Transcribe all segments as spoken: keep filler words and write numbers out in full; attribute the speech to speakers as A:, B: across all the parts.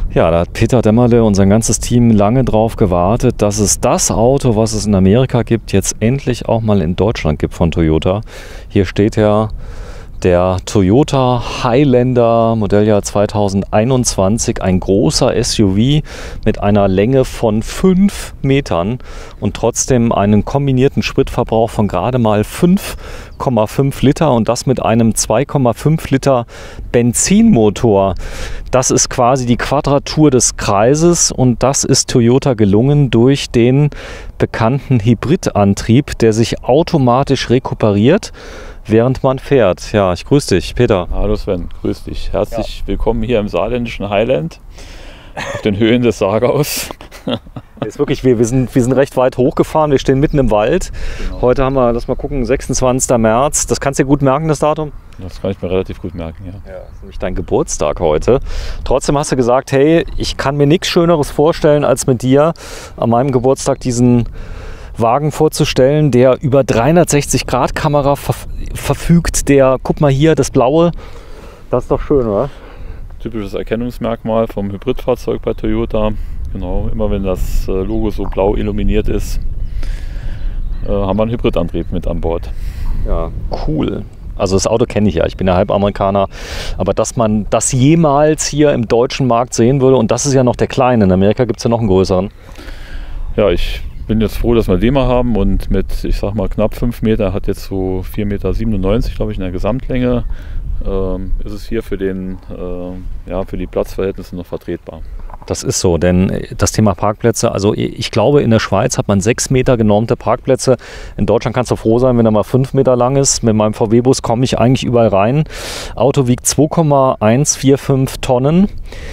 A: Ja, da hat Peter Dämmerle und sein ganzes Team lange drauf gewartet, dass es das Auto, was es in Amerika gibt, jetzt endlich auch mal in Deutschland gibt von Toyota. Hier steht ja der Toyota Highlander Modelljahr zweitausendeinundzwanzig, ein großer S U V mit einer Länge von fünf Metern und trotzdem einen kombinierten Spritverbrauch von gerade mal fünf Komma fünf Liter und das mit einem zwei Komma fünf Liter Benzinmotor. Das ist quasi die Quadratur des Kreises und das ist Toyota gelungen durch den bekannten Hybridantrieb, der sich automatisch rekuperiert, während man fährt. Ja, ich grüße dich, Peter.
B: Hallo Sven, grüß dich. Herzlich ja. willkommen hier im saarländischen Highland, auf den Höhen des Sargaus.
A: Ist wirklich, wir, wir, sind, wir sind recht weit hochgefahren, wir stehen mitten im Wald. Genau. Heute haben wir, lass mal gucken, sechsundzwanzigsten März. Das kannst du dir gut merken, das Datum?
B: Das kann ich mir relativ gut merken, ja.
A: Ja, das ist nämlich dein Geburtstag heute. Trotzdem hast du gesagt, hey, ich kann mir nichts Schöneres vorstellen, als mit dir an meinem Geburtstag diesen Wagen vorzustellen, der über dreihundertsechzig Grad Kamera ver verfügt. Der, guck mal hier, das Blaue, das ist doch schön, oder?
B: Typisches Erkennungsmerkmal vom Hybridfahrzeug bei Toyota. Genau, immer wenn das Logo so blau illuminiert ist, äh, haben wir einen Hybridantrieb mit an Bord.
A: Ja, cool. Also das Auto kenne ich ja, ich bin ja Halbamerikaner, aber dass man das jemals hier im deutschen Markt sehen würde, und das ist ja noch der kleine, in Amerika gibt es ja noch einen größeren.
B: Ja, ich bin jetzt froh, dass wir den mal haben und mit, ich sag mal, knapp fünf Meter, hat jetzt so vier Komma siebenundneunzig Meter, glaube ich, in der Gesamtlänge, ähm, ist es hier für, den, äh, ja, für die Platzverhältnisse noch vertretbar. Das ist so, denn das Thema Parkplätze, also ich glaube, in der Schweiz hat man sechs Meter genormte Parkplätze. In Deutschland kannst du froh sein, wenn er mal fünf Meter lang ist. Mit meinem V W-Bus komme ich eigentlich überall rein. Auto wiegt zwei Komma eins vier fünf Tonnen,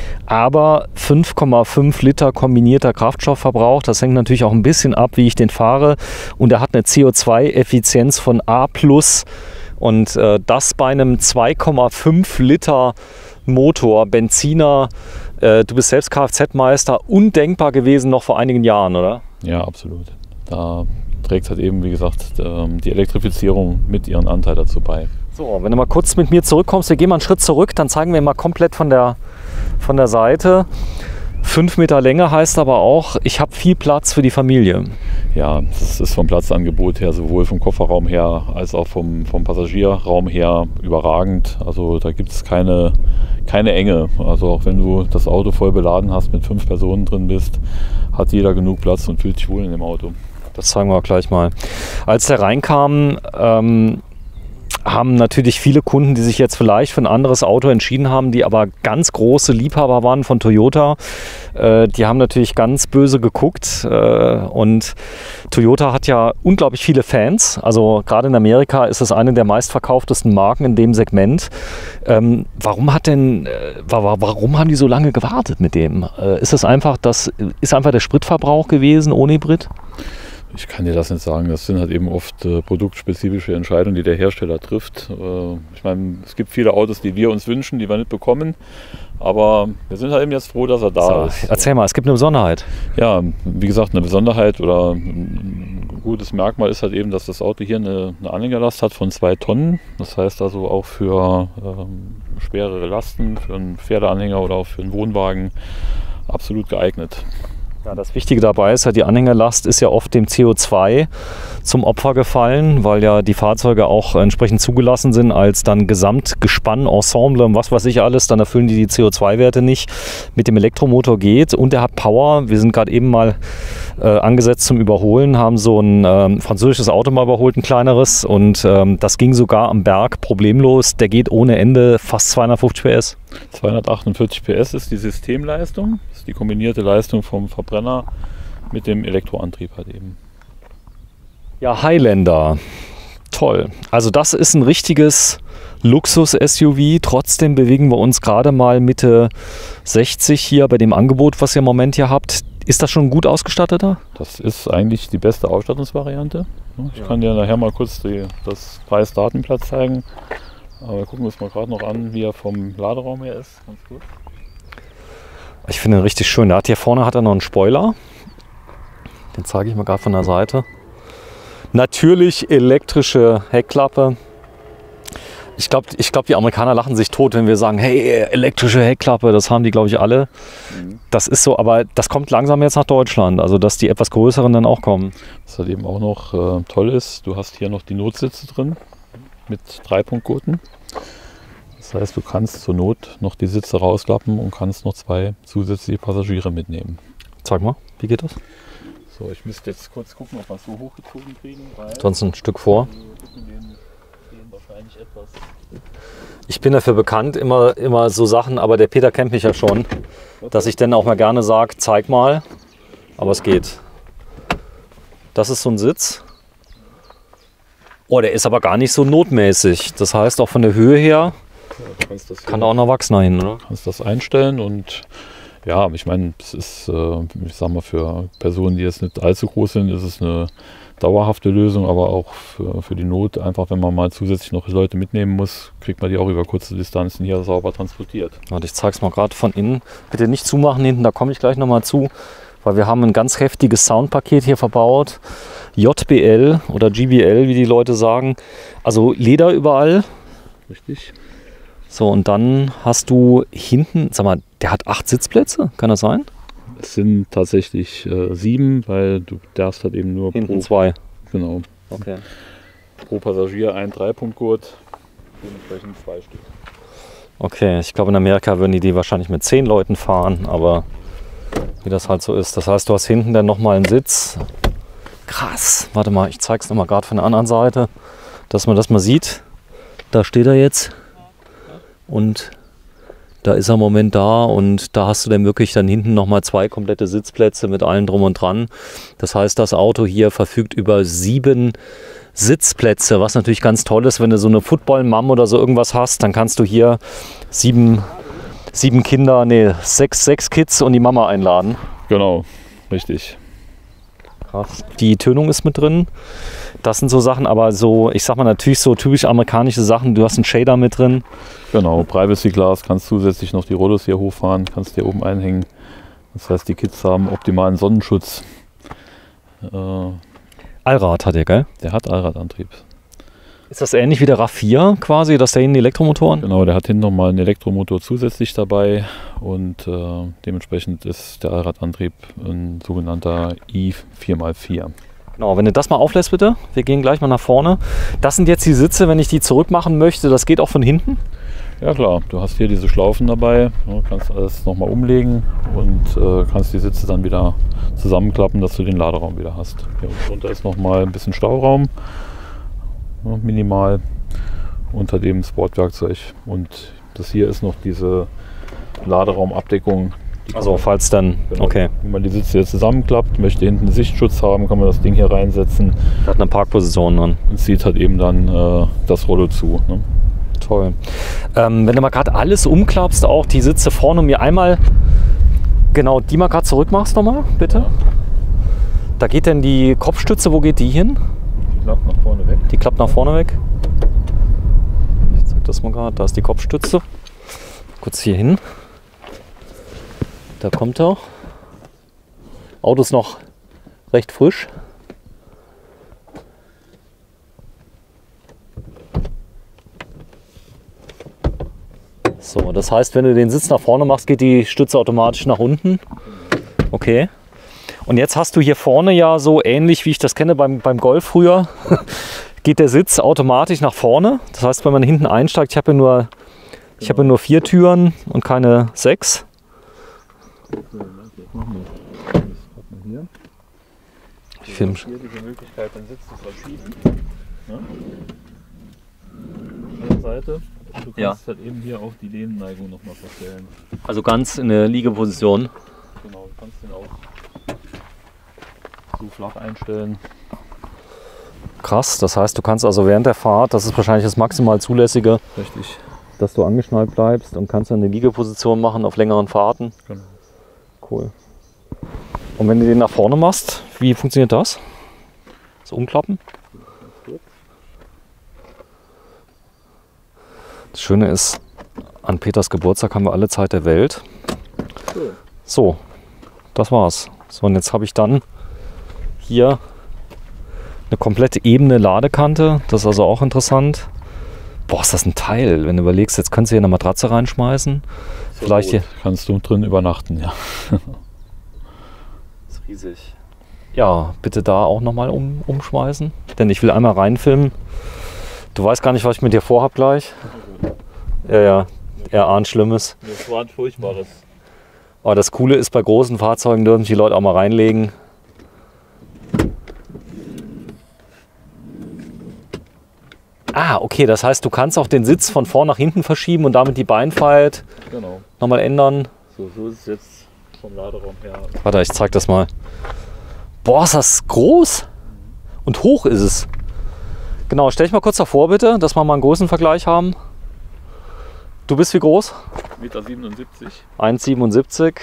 B: aber fünf Komma fünf Liter kombinierter Kraftstoffverbrauch. Das hängt natürlich auch ein bisschen ab, wie ich den fahre. Und er hat eine C O zwei Effizienz von A plus. Und äh, das bei einem zwei Komma fünf Liter Motor, Benziner. Äh, du bist selbst Kfz-Meister, undenkbar gewesen noch vor einigen Jahren, oder? Ja, absolut. Da trägt halt eben, wie gesagt, die Elektrifizierung mit ihren Anteil dazu bei.
A: So, wenn du mal kurz mit mir zurückkommst, wir gehen mal einen Schritt zurück, dann zeigen wir mal komplett von der, von der Seite. Fünf Meter Länge heißt aber auch, ich habe viel Platz für die Familie.
B: Ja, das ist vom Platzangebot her, sowohl vom Kofferraum her als auch vom, vom Passagierraum her überragend. Also da gibt es keine, keine Enge. Also auch wenn du das Auto voll beladen hast, mit fünf Personen drin bist, hat jeder genug Platz und fühlt sich wohl in dem Auto.
A: Das zeigen wir auch gleich mal. Als der reinkam, ähm, haben natürlich viele Kunden, die sich jetzt vielleicht für ein anderes Auto entschieden haben, die aber ganz große Liebhaber waren von Toyota, äh, die haben natürlich ganz böse geguckt. Äh, und Toyota hat ja unglaublich viele Fans. Also gerade in Amerika ist es eine der meistverkauftesten Marken in dem Segment. Ähm, warum hat denn, äh, warum haben die so lange gewartet mit dem? Äh, ist es einfach, das ist einfach der Spritverbrauch gewesen ohne Hybrid?
B: Ich kann dir das nicht sagen. Das sind halt eben oft äh, produktspezifische Entscheidungen, die der Hersteller trifft. Äh, ich meine, es gibt viele Autos, die wir uns wünschen, die wir nicht bekommen. Aber wir sind halt eben jetzt froh, dass er da so, ist.
A: Erzähl mal, es gibt eine Besonderheit.
B: Ja, wie gesagt, eine Besonderheit oder ein gutes Merkmal ist halt eben, dass das Auto hier eine, eine Anhängerlast hat von zwei Tonnen. Das heißt also auch für ähm, schwerere Lasten, für einen Pferdeanhänger oder auch für einen Wohnwagen absolut geeignet.
A: Ja, das Wichtige dabei ist ja, die Anhängerlast ist ja oft dem C O zwei zum Opfer gefallen, weil ja die Fahrzeuge auch entsprechend zugelassen sind als dann Gesamtgespann, Ensemble und was weiß ich alles, dann erfüllen die die C O zwei Werte nicht. Mit dem Elektromotor geht und der hat Power. Wir sind gerade eben mal äh, angesetzt zum Überholen, haben so ein ähm, französisches Auto mal überholt, ein kleineres, und ähm, das ging sogar am Berg problemlos. Der geht ohne Ende fast zweihundertfünfzig P S.
B: zweihundertachtundvierzig P S ist die Systemleistung, das ist die kombinierte Leistung vom Verbrenner mit dem Elektroantrieb halt eben.
A: Ja, Highlander, toll. Also das ist ein richtiges Luxus-S U V. Trotzdem bewegen wir uns gerade mal Mitte sechzig hier bei dem Angebot, was ihr im Moment hier habt. Ist das schon gut ausgestatteter?
B: Das ist eigentlich die beste Ausstattungsvariante. Ich ja. kann dir nachher mal kurz die, das Preis-Datenblatt zeigen. Aber wir gucken uns mal gerade noch an, wie er vom Laderaum her ist. Ganz gut.
A: Ich finde ihn richtig schön. Der hat hier vorne hat er noch einen Spoiler. Den zeige ich mal gerade von der Seite. Natürlich elektrische Heckklappe. Ich glaube, ich glaub, die Amerikaner lachen sich tot, wenn wir sagen, hey, elektrische Heckklappe, das haben die, glaube ich, alle. Mhm. Das ist so, aber das kommt langsam jetzt nach Deutschland, also dass die etwas größeren dann auch kommen.
B: Was halt eben auch noch äh, toll ist, du hast hier noch die Notsitze drin mit Dreipunktgurten. Das heißt, du kannst zur Not noch die Sitze rausklappen und kannst noch zwei zusätzliche Passagiere mitnehmen.
A: Zeig mal, wie geht das?
B: So, ich müsste jetzt kurz gucken, ob wir es so hochgezogen kriegen.
A: Sonst ein Stück vor. Ich bin dafür bekannt, immer, immer so Sachen, aber der Peter kennt mich ja schon, dass ich dann auch mal gerne sage, zeig mal, aber es geht. Das ist so ein Sitz. Oh, der ist aber gar nicht so notmäßig. Das heißt, auch von der Höhe her
B: ja, kannst das
A: kann da auch ein Erwachsener hin, oder?
B: Du kannst das einstellen und ja, ich meine, es ist, ich sag mal, für Personen, die jetzt nicht allzu groß sind, ist es eine dauerhafte Lösung, aber auch für, für die Not, einfach wenn man mal zusätzlich noch Leute mitnehmen muss, kriegt man die auch über kurze Distanzen hier sauber transportiert.
A: Warte, ich zeige es mal gerade von innen. Bitte nicht zumachen hinten, da komme ich gleich nochmal zu, weil wir haben ein ganz heftiges Soundpaket hier verbaut. J B L oder G B L, wie die Leute sagen. Also Leder überall.
B: Richtig.
A: So, und dann hast du hinten, sag mal, der hat acht Sitzplätze, kann das sein?
B: Es sind tatsächlich äh, sieben, weil du darfst halt eben nur
A: hinten pro, zwei.
B: Genau.
A: Okay.
B: Pro Passagier ein Dreipunktgurt, dementsprechend zwei Stück.
A: Okay, ich glaube in Amerika würden die die wahrscheinlich mit zehn Leuten fahren, aber wie das halt so ist. Das heißt, du hast hinten dann nochmal einen Sitz. Krass. Warte mal, ich zeige es nochmal gerade von der anderen Seite, dass man das mal sieht. Da steht er jetzt. Und da ist er im Moment da und da hast du dann wirklich dann hinten nochmal zwei komplette Sitzplätze mit allem drum und dran. Das heißt, das Auto hier verfügt über sieben Sitzplätze, was natürlich ganz toll ist, wenn du so eine Football-Mom oder so irgendwas hast, dann kannst du hier sieben, sieben Kinder, nee, sechs, sechs Kids und die Mama einladen.
B: Genau, richtig.
A: Krass. Die Tönung ist mit drin. Das sind so Sachen, aber so, ich sag mal natürlich so typisch amerikanische Sachen. Du hast einen Shader mit drin.
B: Genau, Privacy Glass, kannst zusätzlich noch die Rollos hier hochfahren, kannst hier oben einhängen. Das heißt, die Kids haben optimalen Sonnenschutz. Äh,
A: Allrad hat der, gell?
B: Der hat Allradantrieb.
A: Ist das ähnlich wie der RAV vier quasi, dass da hinten Elektromotoren?
B: Genau, der hat hinten nochmal einen Elektromotor zusätzlich dabei und äh, dementsprechend ist der Allradantrieb ein sogenannter i vier mal vier.
A: Genau, wenn du das mal auflässt bitte, wir gehen gleich mal nach vorne. Das sind jetzt die Sitze, wenn ich die zurückmachen möchte, das geht auch von hinten?
B: Ja klar, du hast hier diese Schlaufen dabei, du kannst alles nochmal umlegen und äh, kannst die Sitze dann wieder zusammenklappen, dass du den Laderaum wieder hast. Hier unten ist nochmal ein bisschen Stauraum, ja, minimal unter dem Sportwerkzeug und das hier ist noch diese Laderaumabdeckung. Die
A: also falls dann,
B: genau,
A: okay.
B: Wenn man die Sitze hier zusammenklappt, möchte hinten einen Sichtschutz haben, kann man das Ding hier reinsetzen.
A: Hat eine Parkposition dann.
B: Und zieht halt eben dann äh, das Rollo zu. Ne?
A: Toll. Ähm, wenn du mal gerade alles umklappst, auch die Sitze vorne mir einmal, genau, die mal gerade zurück machst nochmal, bitte. Ja. Da geht denn die Kopfstütze, wo geht die hin?
B: Die klappt nach vorne weg.
A: Die klappt nach vorne weg. Ich zeig das mal gerade, da ist die Kopfstütze. Kurz hier hin. Da kommt er. Auto ist noch recht frisch. So, das heißt, wenn du den Sitz nach vorne machst, geht die Stütze automatisch nach unten. Okay. Und jetzt hast du hier vorne ja so ähnlich, wie ich das kenne beim, beim Golf früher, geht der Sitz automatisch nach vorne. Das heißt, wenn man hinten einsteigt, ich habe ja nur, ich habe ja nur vier Türen und keine sechs. Ich filme
B: hier diese Möglichkeit, den Sitz zu verschieben. Ja? Auf der Seite. Du kannst ja. halt eben hier auch die Lehnenneigung nochmal verstellen.
A: Also ganz in der Liegeposition.
B: Genau, du kannst den auch so flach einstellen.
A: Krass, das heißt, du kannst also während der Fahrt, das ist wahrscheinlich das maximal zulässige,
B: richtig,
A: dass du angeschnallt bleibst und kannst dann eine Liegeposition machen auf längeren Fahrten.
B: Genau.
A: Cool. Und wenn du den nach vorne machst, wie funktioniert das? Das Umklappen? Das Schöne ist, an Peters Geburtstag haben wir alle Zeit der Welt. So, das war's. So, und jetzt habe ich dann hier eine komplett ebene Ladekante. Das ist also auch interessant. Boah, ist das ein Teil. Wenn du überlegst, jetzt kannst du hier eine Matratze reinschmeißen.
B: So
A: Vielleicht
B: gut.
A: hier.
B: Kannst du drin übernachten, ja.
A: Das ist riesig. Ja, bitte da auch nochmal um, umschmeißen. Denn ich will einmal reinfilmen. Du weißt gar nicht, was ich mit dir vorhab gleich. Ja, ja. Er ahnt Schlimmes.
B: Das war ein furchtbares.
A: Aber das Coole ist, bei großen Fahrzeugen dürfen sich die Leute auch mal reinlegen. Ah, okay, das heißt, du kannst auch den Sitz von vorn nach hinten verschieben und damit die Beinfreiheit
B: Genau.
A: nochmal ändern.
B: So, so ist es jetzt vom Laderaum her.
A: Warte, ich zeig das mal. Boah, ist das groß und hoch ist es. Genau, stell dich mal kurz davor bitte, dass wir mal einen großen Vergleich haben. Du bist wie groß?
B: eins Komma siebenundsiebzig Meter.
A: eins Komma siebenundsiebzig.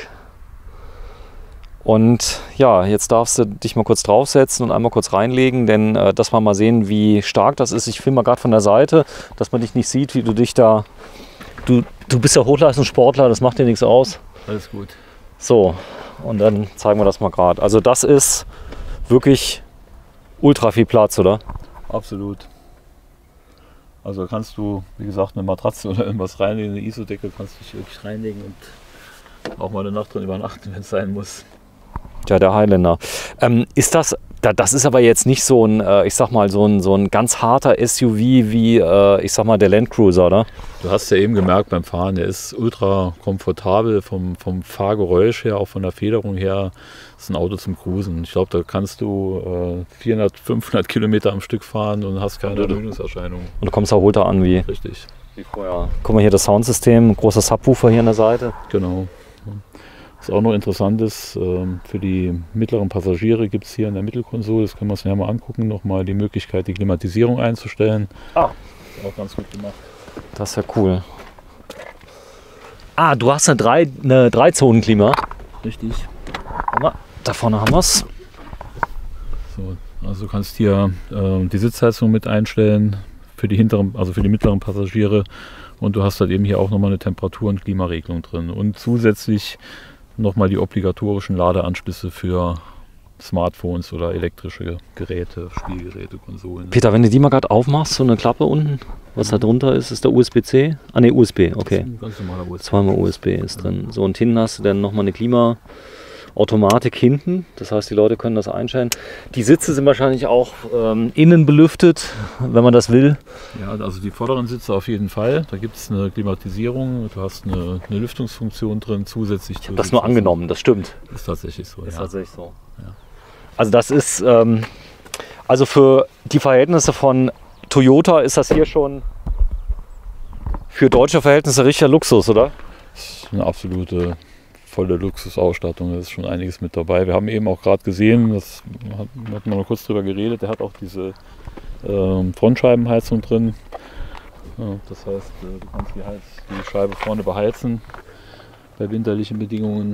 A: Und ja, jetzt darfst du dich mal kurz draufsetzen und einmal kurz reinlegen, denn äh, dass wir mal sehen, wie stark das ist. Ich filme mal gerade von der Seite, dass man dich nicht sieht, wie du dich da... Du, du bist ja Hochleistungssportler, das macht dir nichts aus.
B: Alles gut.
A: So, und dann zeigen wir das mal gerade. Also das ist wirklich ultra viel Platz, oder?
B: Absolut. Also kannst du, wie gesagt, eine Matratze oder irgendwas reinlegen, eine ISO-Decke kannst du dich wirklich reinlegen und auch mal eine Nacht drin übernachten, wenn es sein muss.
A: Ja, der Highlander. Ähm, ist das, da, das ist aber jetzt nicht so ein, äh, ich sag mal, so ein, so ein ganz harter S U V wie, äh, ich sag mal, der Land Cruiser, oder?
B: Du hast ja eben gemerkt beim Fahren, der ist ultra komfortabel vom, vom Fahrgeräusch her, auch von der Federung her. Das ist ein Auto zum Cruisen. Ich glaube, da kannst du äh, vierhundert, fünfhundert Kilometer am Stück fahren und hast keine Ermüdungserscheinungen.
A: Und du kommst erholter an wie,
B: Richtig.
A: wie vorher. Guck mal hier das Soundsystem, ein großer Subwoofer hier an der Seite.
B: Genau. Was auch noch interessant ist, für die mittleren Passagiere gibt es hier in der Mittelkonsole, das können wir uns ja mal angucken, nochmal die Möglichkeit, die Klimatisierung einzustellen.
A: Ah.
B: Ist auch ganz gut gemacht.
A: Das ist ja cool. Ah, du hast eine drei, eine Drei-Zonen-Klima.
B: Richtig.
A: Da vorne haben wir es.
B: So, also du kannst hier äh, die Sitzheizung mit einstellen für die hinteren, also für die mittleren Passagiere, und du hast halt eben hier auch nochmal eine Temperatur- und Klimaregelung drin und zusätzlich nochmal die obligatorischen Ladeanschlüsse für Smartphones oder elektrische Geräte, Spielgeräte, Konsolen.
A: Peter, wenn du die mal gerade aufmachst, so eine Klappe unten, was da drunter ist, ist der U S B C? Ah ne, U S B, okay.
B: Das ist ein ganz normaler U S B.
A: Zweimal U S B ist drin. So, und hinten hast du dann nochmal eine Klimaautomatik hinten. Das heißt, die Leute können das einstellen. Die Sitze sind wahrscheinlich auch ähm, innen belüftet, wenn man das will.
B: Ja, also die vorderen Sitze auf jeden Fall. Da gibt es eine Klimatisierung, du hast eine, eine Lüftungsfunktion drin zusätzlich.
A: Ich habe das nur angenommen, das stimmt.
B: Ist tatsächlich so.
A: Ist
B: ja.
A: tatsächlich so.
B: Ja.
A: Also das ist, ähm, also für die Verhältnisse von Toyota ist das hier schon für deutsche Verhältnisse richtiger Luxus, oder?
B: Das ist eine absolute volle Luxusausstattung, da ist schon einiges mit dabei. Wir haben eben auch gerade gesehen, das hat, hat man noch kurz drüber geredet, der hat auch diese ähm, Frontscheibenheizung drin. Ja, das heißt, äh, du kannst die, Heiz, die Scheibe vorne beheizen bei winterlichen Bedingungen.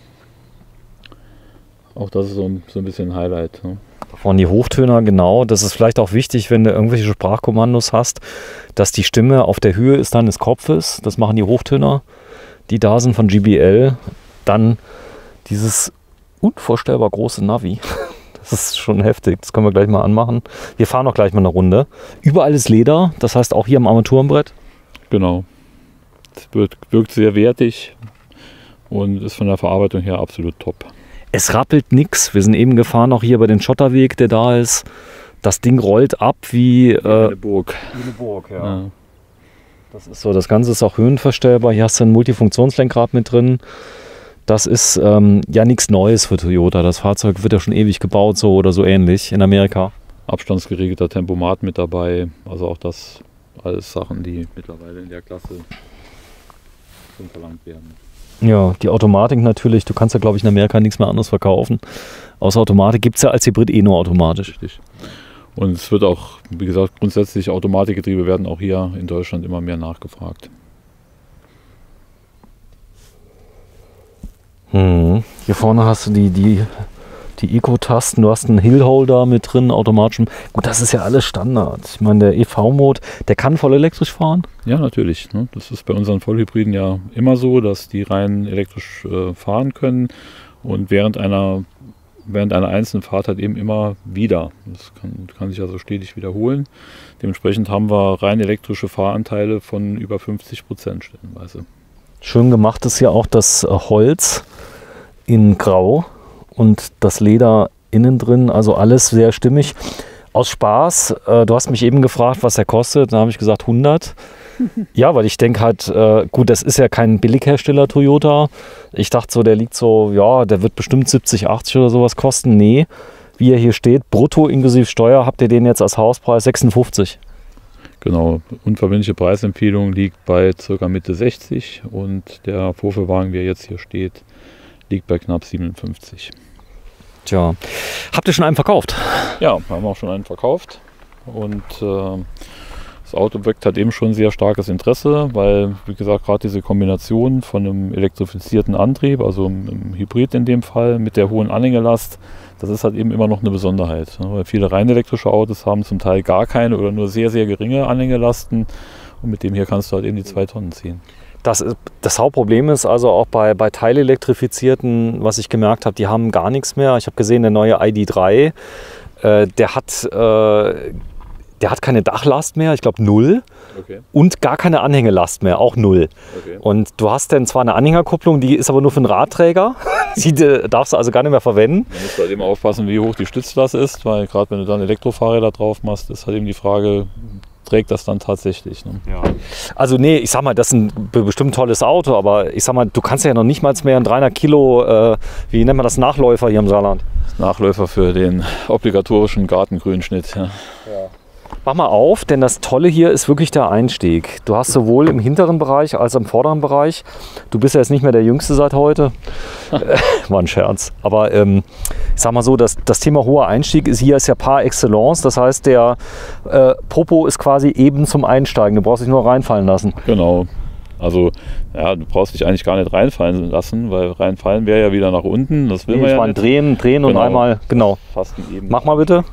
B: Auch das ist so ein, so ein bisschen ein Highlight. Ne?
A: Da vorne die Hochtöner, genau. Das ist vielleicht auch wichtig, wenn du irgendwelche Sprachkommandos hast, dass die Stimme auf der Höhe ist deines Kopfes. Das machen die Hochtöner, die da sind von J B L. Dann dieses unvorstellbar große Navi. Das ist schon heftig. Das können wir gleich mal anmachen. Wir fahren auch gleich mal eine Runde. Überall ist Leder. Das heißt auch hier am Armaturenbrett.
B: Genau. Es wird, wirkt sehr wertig und ist von der Verarbeitung her absolut top.
A: Es rappelt nichts. Wir sind eben gefahren, auch hier bei den Schotterweg, der da ist. Das Ding rollt ab wie,
B: Wie
A: äh,
B: eine Burg.
A: wie eine Burg. Ja.
B: Ja.
A: Das ist so. Das Ganze ist auch höhenverstellbar. Hier hast du ein Multifunktionslenkrad mit drin. Das ist ähm, ja nichts Neues für Toyota. Das Fahrzeug wird ja schon ewig gebaut, so oder so ähnlich in Amerika.
B: Abstandsgeregelter Tempomat mit dabei. Also auch das alles Sachen, die mittlerweile in der Klasse schon verlangt werden.
A: Ja, die Automatik natürlich. Du kannst ja, glaube ich, in Amerika nichts mehr anderes verkaufen. Außer Automatik gibt es ja als Hybrid eh nur automatisch.
B: Richtig. Und es wird auch, wie gesagt, grundsätzlich Automatikgetriebe werden auch hier in Deutschland immer mehr nachgefragt.
A: Hm. Hier vorne hast du die, die, die Eco-Tasten, du hast einen Hill-Holder mit drin, automatischem. Gut, das ist ja alles Standard. Ich meine, der E V-Mode, der kann voll elektrisch fahren.
B: Ja, natürlich. Ne? Das ist bei unseren Vollhybriden ja immer so, dass die rein elektrisch äh, fahren können. Und während einer während einer einzelnen Fahrt halt eben immer wieder. Das kann, kann sich also stetig wiederholen. Dementsprechend haben wir rein elektrische Fahranteile von über fünfzig Prozent stellenweise.
A: Schön gemacht ist ja auch das Holz in Grau und das Leder innen drin, also alles sehr stimmig. Aus Spaß, äh, du hast mich eben gefragt, was er kostet, da habe ich gesagt hundert. Ja, weil ich denke halt, äh, gut, das ist ja kein Billighersteller Toyota. Ich dachte so, der liegt so, ja, der wird bestimmt siebzig, achtzig oder sowas kosten. Nee, wie er hier steht, brutto inklusive Steuer, habt ihr den jetzt als Hauspreis sechsundfünfzig.
B: Genau, unverbindliche Preisempfehlung liegt bei ca. Mitte sechzig und der Vorführwagen, wie er jetzt hier steht, liegt bei knapp siebenundfünfzig.
A: Tja, habt ihr schon einen verkauft?
B: Ja, wir haben auch schon einen verkauft und äh, das Auto weckt halt eben schon sehr starkes Interesse, weil, wie gesagt, gerade diese Kombination von einem elektrifizierten Antrieb, also einem Hybrid in dem Fall, mit der hohen Anhängelast, das ist halt eben immer noch eine Besonderheit. Ne? Weil viele rein elektrische Autos haben zum Teil gar keine oder nur sehr, sehr geringe Anhängelasten und mit dem hier kannst du halt eben die zwei Tonnen ziehen.
A: Das, ist, das Hauptproblem ist also auch bei, bei Teilelektrifizierten, was ich gemerkt habe, die haben gar nichts mehr. Ich habe gesehen, der neue I D drei, äh, der hat... Äh, Der hat keine Dachlast mehr, ich glaube null. Okay. Und gar keine Anhängelast mehr, auch null. Okay. Und du hast dann zwar eine Anhängerkupplung, die ist aber nur für einen Radträger. Die darfst du also gar nicht mehr verwenden.
B: Man muss halt eben aufpassen, wie hoch die Stützlast ist, weil gerade wenn du dann Elektrofahrräder drauf machst, ist halt eben die Frage, trägt das dann tatsächlich. Ne?
A: Ja. Also nee, ich sag mal, das ist ein bestimmt tolles Auto, aber ich sag mal, du kannst ja noch nicht mal mehr ein dreihundert Kilo, äh, wie nennt man das, Nachläufer hier im Saarland?
B: Nachläufer für den obligatorischen Gartengrünschnitt. Ja.
A: Ja. Mach mal auf, denn das Tolle hier ist wirklich der Einstieg. Du hast sowohl im hinteren Bereich als auch im vorderen Bereich. Du bist ja jetzt nicht mehr der Jüngste seit heute. War ein Scherz. Aber ähm, ich sag mal so, das, das Thema hoher Einstieg ist hier ist ja par excellence. Das heißt, der äh, Popo ist quasi eben zum Einsteigen. Du brauchst dich nur reinfallen lassen.
B: Genau. Also ja, du brauchst dich eigentlich gar nicht reinfallen lassen, weil reinfallen wäre ja wieder nach unten. Das will
A: nee,
B: man ja
A: nicht. Drehen, drehen genau. Und einmal, genau.
B: Fast eben.
A: Mach mal bitte.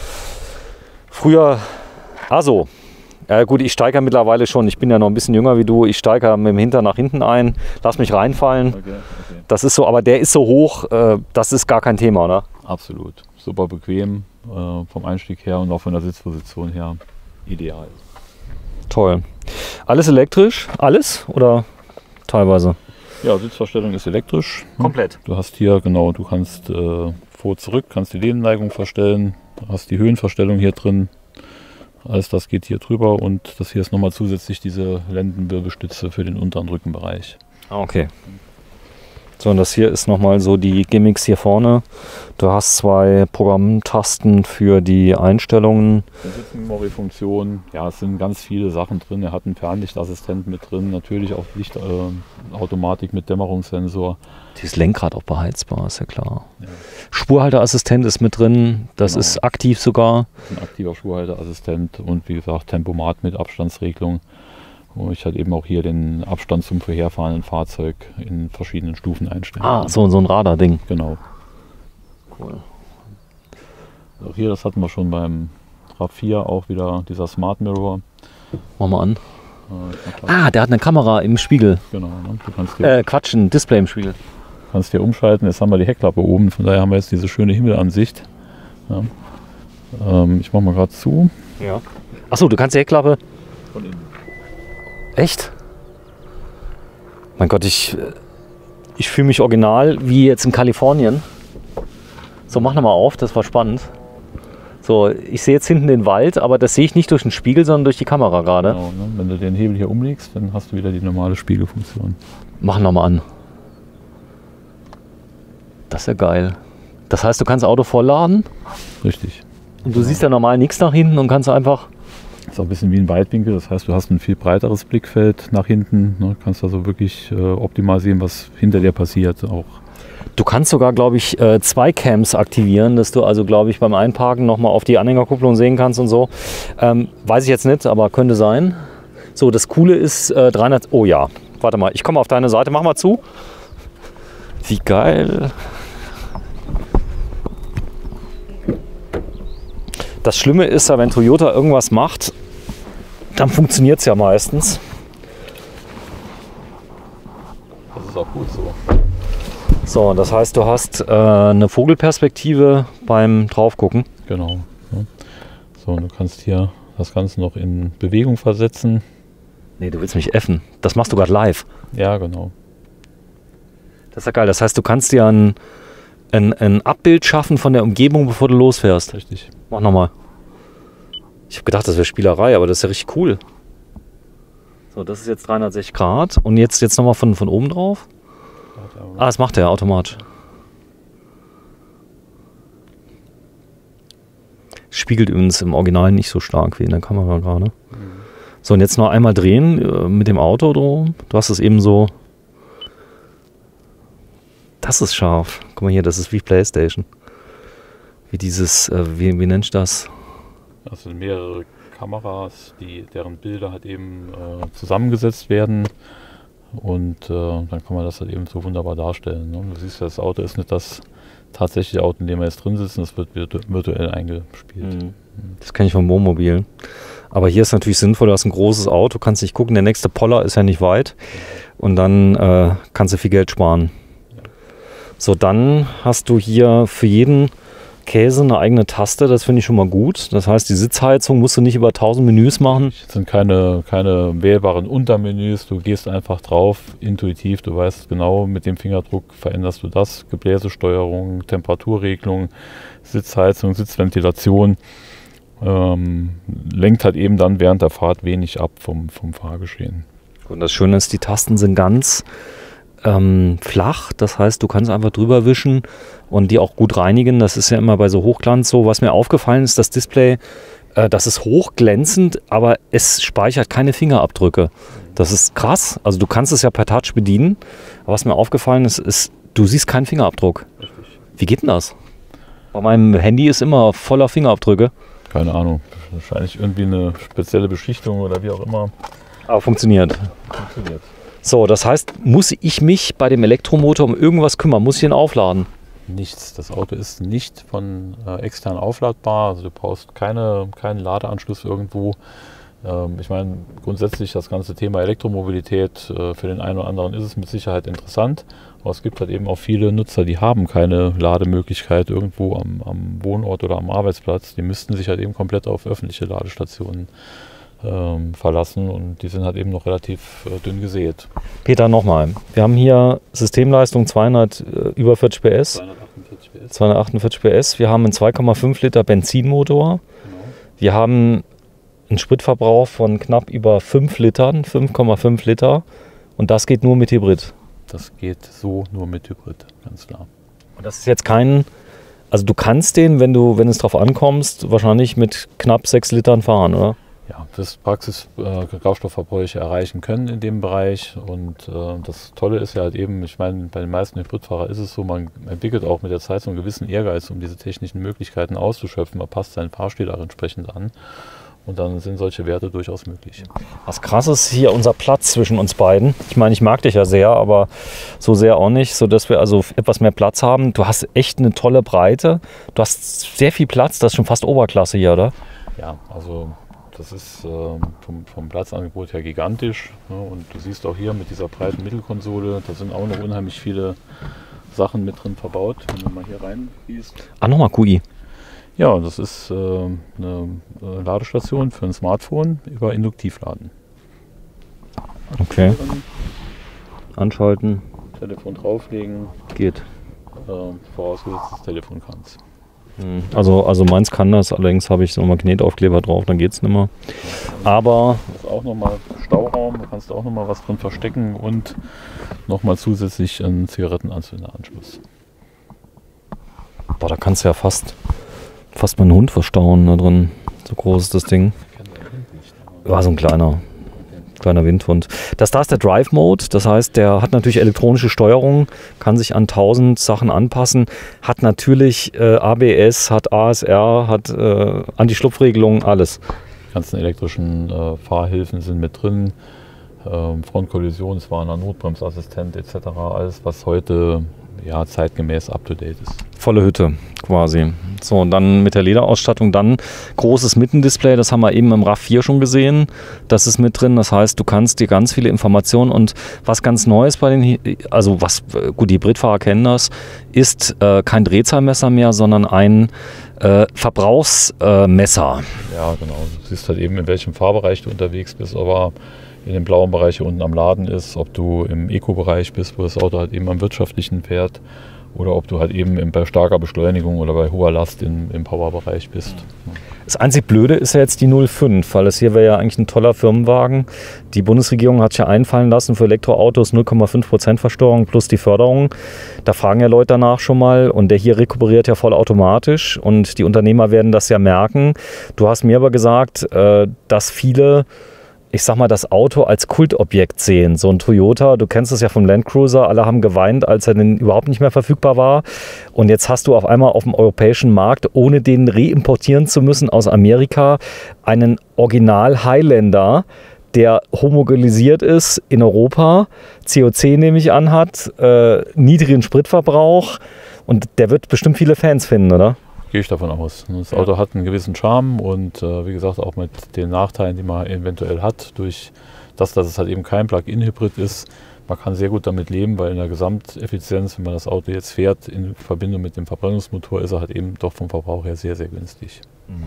A: Früher, also, ja gut, ich steige ja mittlerweile schon, ich bin ja noch ein bisschen jünger wie du, ich steige ja mit dem Hintern nach hinten ein, lass mich reinfallen. Okay, okay. Das ist so, aber der ist so hoch, äh, das ist gar kein Thema, oder?
B: Absolut, super bequem, äh, vom Einstieg her und auch von der Sitzposition her ideal.
A: Toll. Alles elektrisch? Alles oder teilweise?
B: Ja, Sitzverstellung ist elektrisch.
A: Komplett.
B: Du hast hier, genau, du kannst äh, vor, zurück, kannst die Lehnneigung verstellen. Du hast die Höhenverstellung hier drin, alles das geht hier drüber und das hier ist nochmal zusätzlich diese Lendenwirbelstütze für den unteren Rückenbereich.
A: Ah, okay. So, und das hier ist nochmal so die Gimmicks hier vorne. Du hast zwei Programmtasten für die Einstellungen.
B: Sitzmemory-Funktion, ja, es sind ganz viele Sachen drin. Er hat einen Fernlichtassistent mit drin, natürlich auch Lichtautomatik äh, mit Dämmerungssensor.
A: Dieses Lenkrad auch beheizbar, ist ja klar. Ja. Spurhalteassistent ist mit drin, das genau. Ist aktiv sogar.
B: Ein aktiver Spurhalteassistent und wie gesagt Tempomat mit Abstandsregelung. Wo ich halt eben auch hier den Abstand zum vorherfahrenden Fahrzeug in verschiedenen Stufen einstellen
A: Ah, so, so ein Radar-Ding.
B: Genau.
A: Cool.
B: Auch hier, das hatten wir schon beim RAV vier auch wieder, dieser Smart Mirror.
A: Mach mal an. Äh, ah, der hat eine Kamera im Spiegel.
B: Genau. Ne? Du kannst hier,
A: äh, Quatsch, ein Display im Spiegel.
B: Du kannst hier umschalten, jetzt haben wir die Heckklappe oben, von daher haben wir jetzt diese schöne Himmelansicht. Ja. Ähm, ich mach mal gerade zu.
A: Ja. Achso, du kannst die Heckklappe...
B: Von innen.
A: Echt? Mein Gott, ich, ich fühle mich original wie jetzt in Kalifornien. So, mach nochmal auf, das war spannend. So, ich sehe jetzt hinten den Wald, aber das sehe ich nicht durch den Spiegel, sondern durch die Kamera gerade.
B: Genau, ne? Wenn du den Hebel hier umlegst, dann hast du wieder die normale Spiegelfunktion.
A: Mach nochmal an. Das ist ja geil. Das heißt, du kannst Auto vollladen?
B: Richtig.
A: Und du genau. Siehst ja normal nichts nach hinten und kannst einfach...
B: Das ist auch ein bisschen wie ein Weitwinkel, das heißt, du hast ein viel breiteres Blickfeld nach hinten. Ne? Kannst also wirklich äh, optimal sehen, was hinter dir passiert. Auch.
A: Du kannst sogar, glaube ich, äh, zwei Cams aktivieren, dass du also, glaube ich, beim Einparken nochmal auf die Anhängerkupplung sehen kannst und so. Ähm, weiß ich jetzt nicht, aber könnte sein. So, das Coole ist äh, dreihundert... Oh ja, warte mal, ich komme auf deine Seite, mach mal zu. Wie geil. Das Schlimme ist ja, wenn Toyota irgendwas macht, dann funktioniert es ja meistens.
B: Das ist auch gut so.
A: So, das heißt, du hast äh, eine Vogelperspektive beim Draufgucken.
B: Genau. Ja. So, du kannst hier das Ganze noch in Bewegung versetzen.
A: Nee, du willst mich effen. Das machst du gerade live.
B: Ja, genau.
A: Das ist ja geil. Das heißt, du kannst dir ein, ein, ein Abbild schaffen von der Umgebung, bevor du losfährst.
B: Richtig.
A: Mach nochmal. Ich habe gedacht, das wäre Spielerei, aber das ist ja richtig cool. So, das ist jetzt dreihundertsechzig Grad. Und jetzt, jetzt nochmal von, von oben drauf. Ah, das macht er automatisch. Spiegelt übrigens im Original nicht so stark wie in der Kamera gerade. Mhm. So, und jetzt noch einmal drehen äh, mit dem Auto drum. Du hast es eben so. Das ist scharf. Guck mal hier, das ist wie PlayStation. Wie dieses, äh, wie, wie nennst du das?
B: Das sind mehrere Kameras, die, deren Bilder halt eben äh, zusammengesetzt werden. Und äh, dann kann man das halt eben so wunderbar darstellen. Ne? Du siehst ja, das Auto ist nicht das tatsächliche Auto, in dem wir jetzt drin sitzen, das wird virtu virtuell eingespielt.
A: Mhm. Das kenne ich vom Wohnmobil. Aber hier ist natürlich sinnvoll, du hast ein großes Auto, kannst nicht gucken, der nächste Poller ist ja nicht weit. Und dann äh, kannst du viel Geld sparen. Ja. So, dann hast du hier für jeden Käse eine eigene Taste, das finde ich schon mal gut. Das heißt, die Sitzheizung musst du nicht über tausend Menüs machen.
B: Es sind keine, keine wählbaren Untermenüs, du gehst einfach drauf, intuitiv, du weißt genau, mit dem Fingerdruck veränderst du das. Gebläsesteuerung, Temperaturregelung, Sitzheizung, Sitzventilation. Ähm, lenkt halt eben dann während der Fahrt wenig ab vom, vom Fahrgeschehen.
A: Und das Schöne ist, die Tasten sind ganz ähm, flach, das heißt, du kannst einfach drüber wischen und die auch gut reinigen. Das ist ja immer bei so Hochglanz so. Was mir aufgefallen ist, das Display, äh, das ist hochglänzend, aber es speichert keine Fingerabdrücke. Das ist krass. Also du kannst es ja per Touch bedienen, aber was mir aufgefallen ist, ist, du siehst keinen Fingerabdruck. Richtig. Wie geht denn das? Bei meinem Handy ist immer voller Fingerabdrücke.
B: Keine Ahnung, wahrscheinlich irgendwie eine spezielle Beschichtung oder wie auch immer.
A: Aber funktioniert.
B: Funktioniert.
A: So, das heißt, muss ich mich bei dem Elektromotor um irgendwas kümmern? Muss ich ihn aufladen?
B: Nichts. Das Auto ist nicht von äh, extern aufladbar. Also du brauchst keine, keinen Ladeanschluss irgendwo. Ähm, ich meine, grundsätzlich das ganze Thema Elektromobilität, äh, für den einen oder anderen ist es mit Sicherheit interessant. Aber es gibt halt eben auch viele Nutzer, die haben keine Lademöglichkeit irgendwo am, am Wohnort oder am Arbeitsplatz. Die müssten sich halt eben komplett auf öffentliche Ladestationen ähm, verlassen und die sind halt eben noch relativ äh, dünn gesät.
A: Peter, nochmal. Wir haben hier Systemleistung zweihundert, äh, über vierzig P S.
B: zweihundertachtundvierzig P S.
A: zweihundertachtundvierzig P S. Wir haben einen zwei Komma fünf Liter Benzinmotor. Genau. Wir haben einen Spritverbrauch von knapp über fünf Litern, fünf Komma fünf Liter. Und das geht nur mit Hybrid.
B: Das geht so nur mit Hybrid, ganz klar.
A: Und das ist jetzt kein, also du kannst den, wenn du, wenn es drauf ankommst, wahrscheinlich mit knapp sechs Litern fahren, oder?
B: Ja, das Praxis-Kraftstoffverbräuche äh, erreichen können in dem Bereich. Und äh, das Tolle ist ja halt eben, ich meine, bei den meisten Hybridfahrern ist es so, man entwickelt auch mit der Zeit so einen gewissen Ehrgeiz, um diese technischen Möglichkeiten auszuschöpfen. Man passt seinen Fahrstil auch entsprechend an. Und dann sind solche Werte durchaus möglich.
A: Was krass ist hier unser Platz zwischen uns beiden. Ich meine, ich mag dich ja sehr, aber so sehr auch nicht, sodass wir also etwas mehr Platz haben. Du hast echt eine tolle Breite. Du hast sehr viel Platz, das ist schon fast Oberklasse hier, oder?
B: Ja, also das ist äh, vom, vom Platzangebot her gigantisch. Ne? Und du siehst auch hier mit dieser breiten Mittelkonsole, da sind auch noch unheimlich viele Sachen mit drin verbaut. Wenn du mal hier rein gehst.
A: Ah, nochmal Q I.
B: Ja, das ist äh, eine äh, Ladestation für ein Smartphone über Induktivladen.
A: Okay. Anschalten.
B: Telefon drauflegen.
A: Geht.
B: Äh, vorausgesetzt, das Telefon kann es.
A: Also, also meins kann das, allerdings habe ich so einen Magnetaufkleber drauf, dann geht es nicht mehr. Aber.
B: Das ist auch nochmal Stauraum, da kannst du auch nochmal was drin verstecken und nochmal zusätzlich einen Zigarettenanzünderanschluss.
A: Boah, da kannst du ja fast. Fast meinen Hund verstauen da drin. So groß ist das Ding. War so ein kleiner, kleiner Windhund. Das da ist der Drive Mode. Das heißt, der hat natürlich elektronische Steuerung, kann sich an tausend Sachen anpassen, hat natürlich äh, A B S, hat A S R, hat äh, Anti-Schlupfregelung, alles.
B: Die ganzen elektrischen äh, Fahrhilfen sind mit drin. Ähm, Frontkollisionswarner, Notbremsassistent et cetera. Alles, was heute ja, zeitgemäß up-to-date ist.
A: Volle Hütte. quasi. So, und dann mit der Lederausstattung dann großes Mittendisplay, das haben wir eben im RAV vier schon gesehen. Das ist mit drin, das heißt, du kannst dir ganz viele Informationen und was ganz Neues bei den, also was, gut, die Hybridfahrer kennen das, ist äh, kein Drehzahlmesser mehr, sondern ein äh, Verbrauchsmesser.
B: Äh, ja, genau. Du siehst halt eben, in welchem Fahrbereich du unterwegs bist, aber in dem blauen Bereich hier unten am Laden ist, ob du im Eco-Bereich bist, wo das Auto halt eben am wirtschaftlichen fährt, oder ob du halt eben bei starker Beschleunigung oder bei hoher Last in, im Power-Bereich bist.
A: Das einzig Blöde ist ja jetzt die null fünf, weil das hier wäre ja eigentlich ein toller Firmenwagen. Die Bundesregierung hat sich ja einfallen lassen für Elektroautos null Komma fünf Prozent Versteuerung plus die Förderung. Da fragen ja Leute danach schon mal und der hier rekuperiert ja vollautomatisch und die Unternehmer werden das ja merken. Du hast mir aber gesagt, dass viele, ich sag mal, das Auto als Kultobjekt sehen. So ein Toyota, du kennst es ja vom Land Cruiser, alle haben geweint, als er denn überhaupt nicht mehr verfügbar war. Und jetzt hast du auf einmal auf dem europäischen Markt, ohne den reimportieren zu müssen aus Amerika, einen Original Highlander, der homogenisiert ist in Europa, C O zwei nehme ich an hat, äh, niedrigen Spritverbrauch und der wird bestimmt viele Fans finden, oder?
B: Gehe ich davon aus. Das Auto ja. hat einen gewissen Charme und äh, wie gesagt auch mit den Nachteilen, die man eventuell hat, durch das, dass es halt eben kein Plug-in-Hybrid ist. Man kann sehr gut damit leben, weil in der Gesamteffizienz, wenn man das Auto jetzt fährt, in Verbindung mit dem Verbrennungsmotor, ist er halt eben doch vom Verbrauch her sehr, sehr günstig.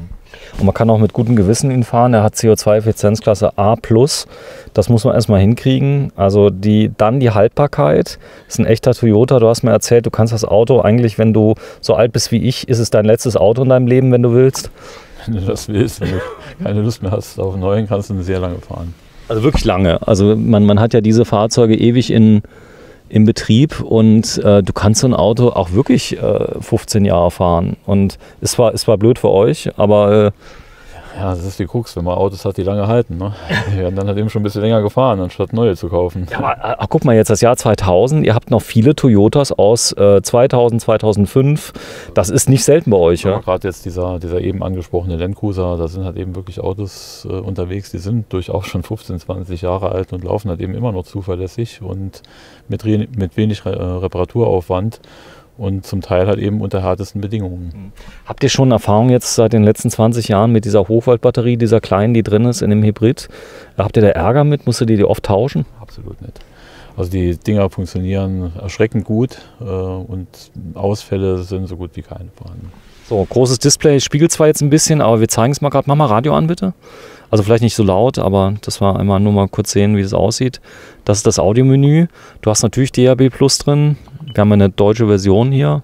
A: Und man kann auch mit gutem Gewissen ihn fahren. Er hat C O zwei Effizienzklasse A plus. Das muss man erstmal hinkriegen. Also die, dann die Haltbarkeit. Das ist ein echter Toyota. Du hast mir erzählt, du kannst das Auto eigentlich, wenn du so alt bist wie ich, ist es dein letztes Auto in deinem Leben, wenn du willst?
B: Wenn du das willst, wenn du keine Lust mehr hast auf einen neuen, kannst du sehr lange fahren.
A: Also wirklich lange. Also man, man hat ja diese Fahrzeuge ewig in, im Betrieb und äh, du kannst so ein Auto auch wirklich äh, fünfzehn Jahre fahren. Und es war, es war blöd für euch, aber... Äh,
B: ja, das ist die Krux, wenn man Autos hat, die lange halten. Ne? Die werden dann halt eben schon ein bisschen länger gefahren, anstatt neue zu kaufen.
A: Ja, aber, ach, guck mal jetzt, das Jahr zweitausend, ihr habt noch viele Toyotas aus äh, zweitausend, zweitausendfünf. Das ist nicht selten bei euch. Ja?
B: Gerade jetzt dieser, dieser eben angesprochene Land Cruiser, da sind halt eben wirklich Autos äh, unterwegs, die sind durchaus schon fünfzehn, zwanzig Jahre alt und laufen halt eben immer noch zuverlässig und mit, mit wenig Re äh, Reparaturaufwand. Und zum Teil halt eben unter härtesten Bedingungen.
A: Habt ihr schon Erfahrung jetzt seit den letzten zwanzig Jahren mit dieser Hochvoltbatterie, dieser kleinen, die drin ist in dem Hybrid? Habt ihr da Ärger mit? Musstet ihr die oft tauschen?
B: Absolut nicht. Also die Dinger funktionieren erschreckend gut äh, und Ausfälle sind so gut wie keine vorhanden.
A: So, großes Display, spiegelt zwar jetzt ein bisschen, aber wir zeigen es mal gerade. Mach mal Radio an, bitte. Also vielleicht nicht so laut, aber das war einmal nur mal kurz sehen, wie es aussieht. Das ist das Audiomenü. Du hast natürlich D A B Plus drin. Wir haben eine deutsche Version hier.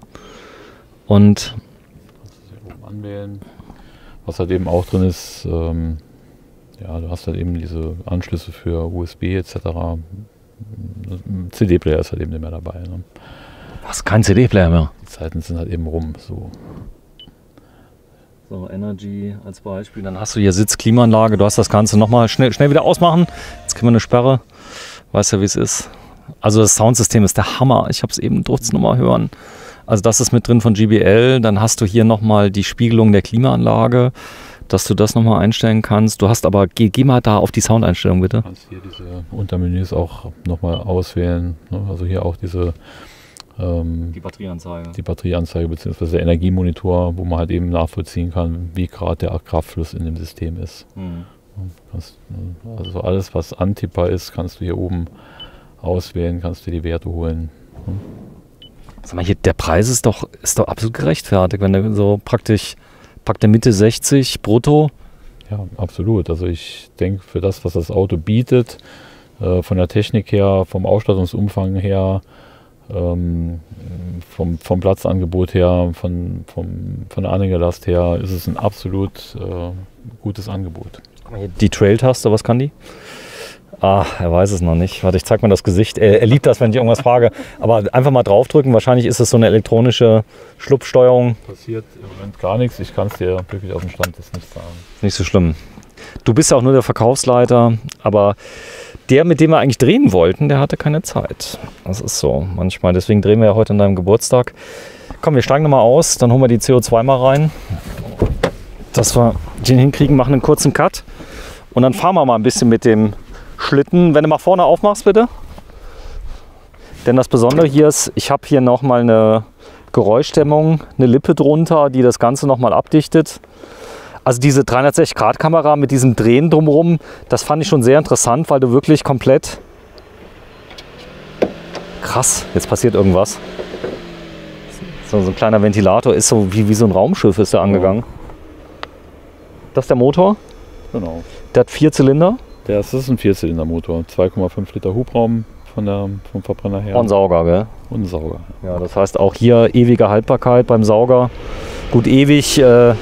A: Und
B: kannst du hier oben anwählen. Was halt eben auch drin ist, ähm, ja, du hast halt eben diese Anschlüsse für U S B et cetera. C D-Player ist halt eben nicht mehr dabei. Ne?
A: Was? Kein C D-Player mehr?
B: Die Zeiten sind halt eben rum. So.
A: So, Energy als Beispiel. Dann hast du hier Sitzklimaanlage. Du hast das Ganze nochmal schnell, schnell wieder ausmachen. Jetzt kriegen wir eine Sperre. Weißt ja, wie es ist. Also das Soundsystem ist der Hammer. Ich habe es eben, durfte es nochmal hören. Also das ist mit drin von J B L. Dann hast du hier nochmal die Spiegelung der Klimaanlage, dass du das nochmal einstellen kannst. Du hast aber, geh, geh mal da auf die Soundeinstellung bitte.
B: Du kannst hier diese Untermenüs auch nochmal auswählen. Also hier auch diese ähm,
A: die Batterieanzeige.
B: Die Batterieanzeige bzw. der Energiemonitor, wo man halt eben nachvollziehen kann, wie gerade der Kraftfluss in dem System ist. Mhm. Kannst, also alles, was Antipa ist, kannst du hier oben auswählen, kannst du die Werte holen. Hm.
A: Sag mal, hier, der Preis ist doch, ist doch absolut gerechtfertigt, wenn der so praktisch packt der Mitte sechzig brutto.
B: Ja, absolut. Also ich denke, für das, was das Auto bietet, äh, von der Technik her, vom Ausstattungsumfang her, ähm, vom, vom Platzangebot her, von, vom, von der Anhängelast her, ist es ein absolut äh, gutes Angebot.
A: Die Trail-Taste, was kann die? Ah, er weiß es noch nicht. Warte, ich zeig mal das Gesicht. Er, er liebt das, wenn ich irgendwas frage. Aber einfach mal draufdrücken. Wahrscheinlich ist es so eine elektronische Schlupfsteuerung.
B: Passiert im Moment gar nichts. Ich kann es dir wirklich aus dem Stand jetzt nicht sagen.
A: Nicht so schlimm. Du bist ja auch nur der Verkaufsleiter. Aber der, mit dem wir eigentlich drehen wollten, der hatte keine Zeit. Das ist so manchmal. Deswegen drehen wir ja heute an deinem Geburtstag. Komm, wir steigen nochmal aus. Dann holen wir die C O zwei mal rein. Dass wir den hinkriegen, machen einen kurzen Cut. Und dann fahren wir mal ein bisschen mit dem Schlitten. Wenn du mal vorne aufmachst, bitte. Denn das Besondere hier ist, ich habe hier nochmal eine Geräuschdämmung, eine Lippe drunter, die das Ganze nochmal abdichtet. Also diese dreihundertsechzig Grad Kamera mit diesem Drehen drumherum, das fand ich schon sehr interessant, weil du wirklich komplett... Krass, jetzt passiert irgendwas. So, so ein kleiner Ventilator ist so wie, wie so ein Raumschiff ist der angegangen. Das ist der Motor.
B: Genau.
A: Der hat vier Zylinder.
B: Das ist ein Vierzylindermotor, zwei Komma fünf Liter Hubraum von der, vom Verbrenner her.
A: Und Sauger, gell?
B: Und Sauger.
A: Ja, das heißt auch hier ewige Haltbarkeit beim Sauger. Gut, ewig. Äh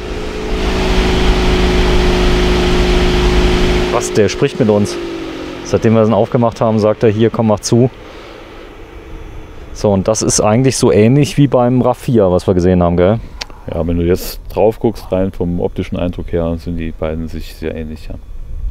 A: Was, der spricht mit uns. Seitdem wir es aufgemacht haben, sagt er, hier, komm, mach zu. So, und das ist eigentlich so ähnlich wie beim RAV vier, was wir gesehen haben, gell?
B: Ja, wenn du jetzt drauf guckst, rein vom optischen Eindruck her, sind die beiden sich sehr ähnlich, ja.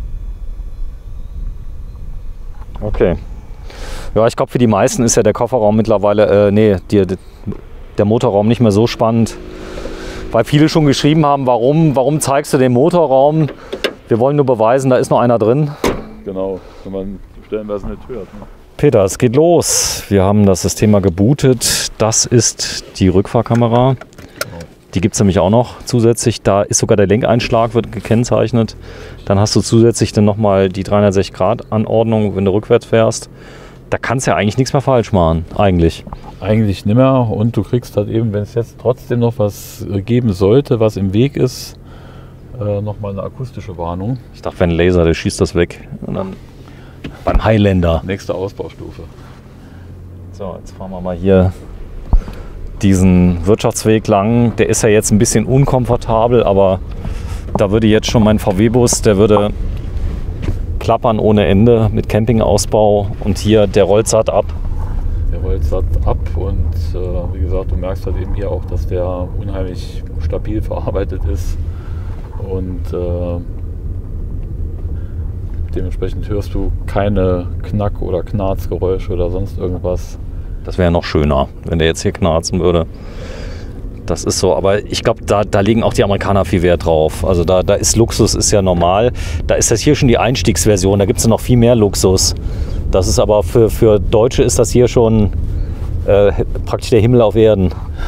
A: Okay. Ja, ich glaube, für die meisten ist ja der Kofferraum mittlerweile, äh, nee, die, der Motorraum nicht mehr so spannend. Weil viele schon geschrieben haben, warum, warum zeigst du den Motorraum? Wir wollen nur beweisen, da ist noch einer drin.
B: Genau, wenn man stellenweise nicht hört. Ne?
A: Peter, es geht los. Wir haben das System mal gebootet. Das ist die Rückfahrkamera. Die gibt es nämlich auch noch zusätzlich. Da ist sogar der Lenkeinschlag wird gekennzeichnet. Dann hast du zusätzlich dann nochmal die dreihundertsechzig Grad Anordnung, wenn du rückwärts fährst. Da kannst du ja eigentlich nichts mehr falsch machen, eigentlich.
B: Eigentlich nicht mehr. Und du kriegst halt eben, wenn es jetzt trotzdem noch was geben sollte, was im Weg ist, äh, nochmal eine akustische Warnung.
A: Ich dachte, wenn ein Laser, der schießt das weg. Und dann beim Highlander.
B: Nächste Ausbaustufe.
A: So, jetzt fahren wir mal hier diesen Wirtschaftsweg lang. Der ist ja jetzt ein bisschen unkomfortabel, aber da würde jetzt schon mein V W-Bus, der würde klappern ohne Ende mit Campingausbau. Und hier, der rollt satt ab.
B: Der rollt satt ab und äh, wie gesagt, du merkst halt eben hier auch, dass der unheimlich stabil verarbeitet ist. Und äh, dementsprechend hörst du keine Knack- oder Knarzgeräusche oder sonst irgendwas.
A: Das wäre ja noch schöner, wenn der jetzt hier knarzen würde. Das ist so, aber ich glaube, da, da legen auch die Amerikaner viel Wert drauf. Also da, da ist Luxus, ist ja normal. Da ist das hier schon die Einstiegsversion, da gibt es ja noch viel mehr Luxus. Das ist aber für, für Deutsche ist das hier schon äh, praktisch der Himmel auf Erden.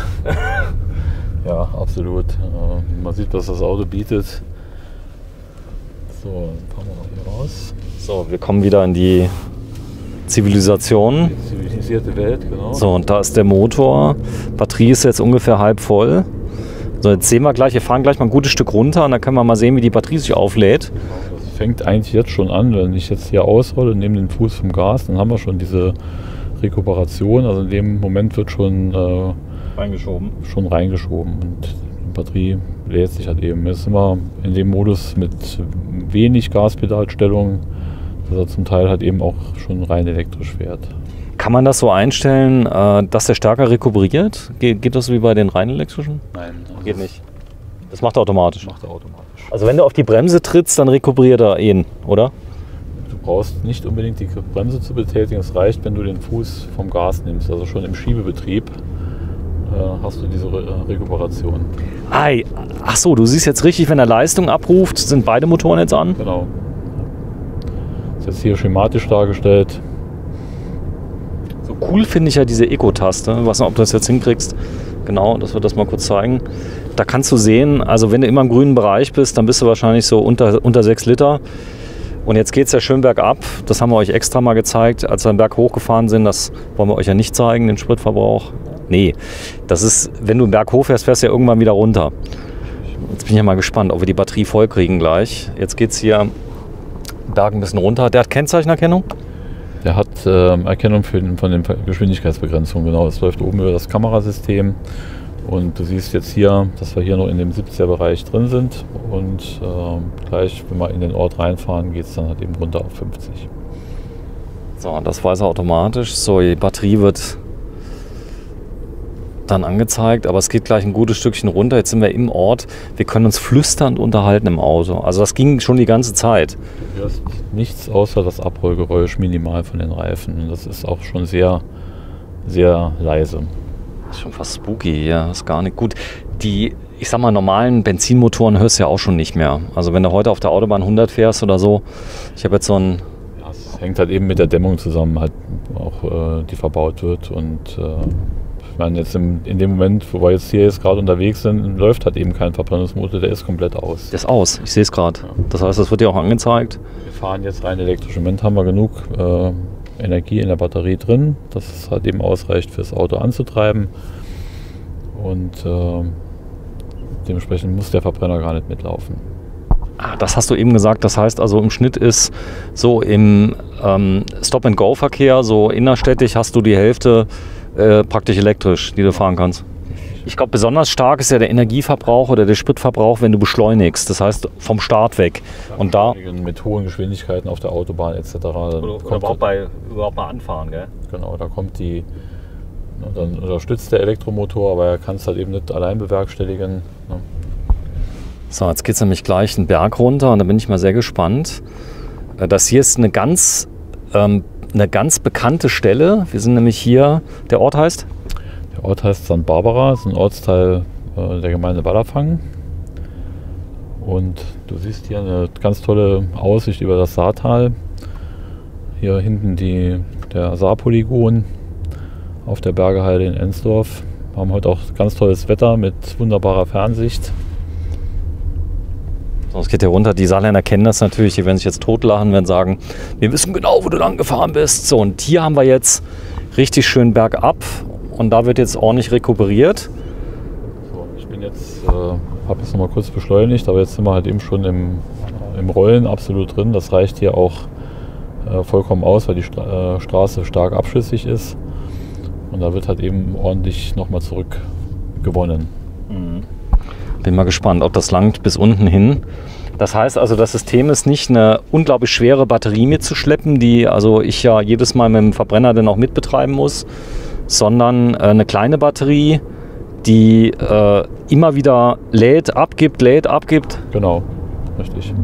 B: Ja, absolut. Äh, man sieht, was das Auto bietet. So, dann fahren wir noch hier raus.
A: So, wir kommen wieder in die Zivilisation.
B: Die zivilisierte Welt, genau.
A: So, und da ist der Motor. Batterie ist jetzt ungefähr halb voll. So, jetzt sehen wir gleich, wir fahren gleich mal ein gutes Stück runter und dann können wir mal sehen, wie die Batterie sich auflädt.
B: Das fängt eigentlich jetzt schon an, wenn ich jetzt hier ausrolle und nehme den Fuß vom Gas, dann haben wir schon diese Rekuperation. Also in dem Moment wird schon äh,
A: reingeschoben.
B: schon reingeschoben und die Batterie lädt sich halt eben. Jetzt sind wir in dem Modus mit wenig Gaspedalstellung, dass er zum Teil halt eben auch schon rein elektrisch fährt.
A: Kann man das so einstellen, dass der stärker rekuperiert? Geht das wie bei den rein elektrischen?
B: Nein. Also
A: Geht nicht. Das macht er automatisch.
B: Macht er automatisch.
A: Also wenn du auf die Bremse trittst, dann rekuperiert er ihn, oder?
B: Du brauchst nicht unbedingt die Bremse zu betätigen. Es reicht, wenn du den Fuß vom Gas nimmst. Also schon im Schiebebetrieb äh, hast du diese Re Rekuperation.
A: Ei, ach so, du siehst jetzt richtig, wenn er Leistung abruft, sind beide Motoren jetzt an?
B: Genau. Das ist jetzt hier schematisch dargestellt.
A: So cool finde ich ja diese Eco-Taste. Ich weiß nicht, ob du das jetzt hinkriegst. Genau, dass wir das mal kurz zeigen. Da kannst du sehen, also wenn du immer im grünen Bereich bist, dann bist du wahrscheinlich so unter, unter sechs Liter. Und jetzt geht es ja schön bergab. Das haben wir euch extra mal gezeigt, als wir den Berg hochgefahren sind. Das wollen wir euch ja nicht zeigen, den Spritverbrauch. Nee, das ist, wenn du einen Berg hochfährst, fährst du ja irgendwann wieder runter. Jetzt bin ich ja mal gespannt, ob wir die Batterie voll kriegen gleich. Jetzt geht es hier Berg ein bisschen runter. Der hat Kennzeichenerkennung?
B: Der hat äh, Erkennung für den, von den Geschwindigkeitsbegrenzungen. Genau, es läuft oben über das Kamerasystem. Und du siehst jetzt hier, dass wir hier noch in dem siebziger-Bereich drin sind. Und äh, gleich, wenn wir in den Ort reinfahren, geht es dann halt eben runter auf fünfzig.
A: So, das weiß er automatisch. So, die Batterie wird dann angezeigt, aber es geht gleich ein gutes Stückchen runter. Jetzt sind wir im Ort. Wir können uns flüsternd unterhalten im Auto. Also das ging schon die ganze Zeit.
B: Du hörst nichts außer das Abrollgeräusch minimal von den Reifen. Und das ist auch schon sehr, sehr leise.
A: Das ist schon fast spooky hier. Das ist gar nicht gut. Die, ich sag mal, normalen Benzinmotoren hörst du ja auch schon nicht mehr. Also wenn du heute auf der Autobahn hundert fährst oder so. Ich habe jetzt so ein...
B: Ja, es hängt halt eben mit der Dämmung zusammen, halt auch, äh, die verbaut wird. Und äh, ich meine, jetzt im, in dem Moment, wo wir jetzt hier jetzt gerade unterwegs sind, läuft halt eben kein Verbrennungsmotor, der ist komplett aus.
A: Der ist aus, ich sehe es gerade.
B: Ja.
A: Das heißt, das wird dir auch angezeigt.
B: Wir fahren jetzt rein elektrisch. Im Moment haben wir genug äh, Energie in der Batterie drin, dass es halt eben ausreicht, fürs Auto anzutreiben. Und äh, dementsprechend muss der Verbrenner gar nicht mitlaufen.
A: Ah, das hast du eben gesagt. Das heißt also, im Schnitt ist so im ähm, Stop-and-Go-Verkehr, so innerstädtisch, hast du die Hälfte äh, praktisch elektrisch, die du fahren kannst. Ich glaube, besonders stark ist ja der Energieverbrauch oder der Spritverbrauch, wenn du beschleunigst. Das heißt, vom Start weg. Und da
B: mit hohen Geschwindigkeiten auf der Autobahn et cetera.
A: Oder, oder überhaupt, bei, überhaupt mal anfahren, gell?
B: Genau, da kommt die, dann unterstützt der Elektromotor, aber er kann es halt eben nicht allein bewerkstelligen. Ne?
A: So, jetzt geht es nämlich gleich einen Berg runter und da bin ich mal sehr gespannt. Das hier ist eine ganz, ähm, eine ganz bekannte Stelle. Wir sind nämlich hier, der Ort heißt?
B: Der Ort heißt Sankt Barbara, das ist ein Ortsteil äh, der Gemeinde Wallerfangen. Und du siehst hier eine ganz tolle Aussicht über das Saartal. Hier hinten die, der Saarpolygon auf der Bergeheide in Ensdorf. Wir haben heute auch ganz tolles Wetter mit wunderbarer Fernsicht.
A: So, es geht hier runter. Die Saarländer kennen das natürlich. Die werden sich jetzt totlachen, werden sagen, wir wissen genau, wo du lang gefahren bist. So, und hier haben wir jetzt richtig schön bergab. Und da wird jetzt ordentlich rekuperiert.
B: So, ich bin jetzt, äh, habe jetzt noch mal kurz beschleunigt, aber jetzt sind wir halt eben schon im, im Rollen absolut drin. Das reicht hier auch äh, vollkommen aus, weil die Stra äh, Straße stark abschüssig ist. Und da wird halt eben ordentlich nochmal zurückgewonnen.
A: Mhm. Bin mal gespannt, ob das langt bis unten hin. Das heißt also, das System ist nicht eine unglaublich schwere Batterie mitzuschleppen, die also ich ja jedes Mal mit dem Verbrenner dann auch mitbetreiben muss, sondern äh, eine kleine Batterie, die äh, immer wieder lädt, abgibt, lädt, abgibt.
B: Genau, richtig.